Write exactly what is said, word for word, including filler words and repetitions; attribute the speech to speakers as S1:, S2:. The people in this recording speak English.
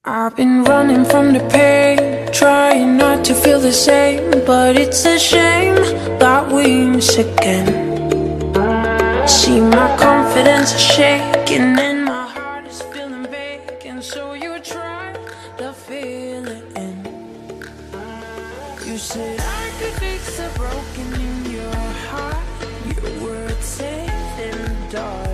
S1: I've been running from the pain, trying not to feel the same, but it's a shame that we miss again. See, my confidence is shaking and my heart is feeling vacant, so you try to fill it in. You said I could fix the broken in your heart. Your words said in the dark.